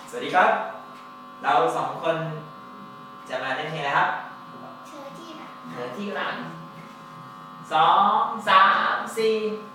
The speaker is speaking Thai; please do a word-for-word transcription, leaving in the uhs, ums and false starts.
สวัสดีครับเราสองคนจะมาเล่นเพลงอะไรครับเธอที่หลังเธอที่หลังสองสามสี่